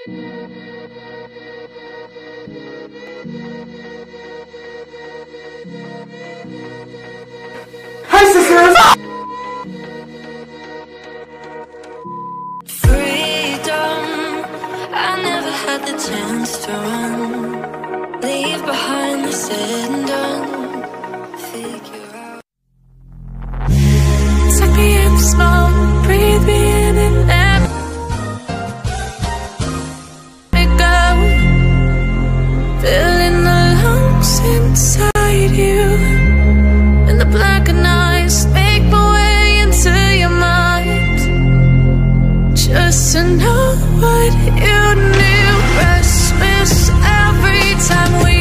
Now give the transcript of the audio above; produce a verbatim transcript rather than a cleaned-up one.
Hi, sisters! Freedom, I never had the chance to run. Leave behind the said and done. Figure out. Suck me in the smoke, breathe me in and let me go. Filling the lungs inside you. In the blackened eyes, make my way into your mind. Just to know what you knew. Restless every time we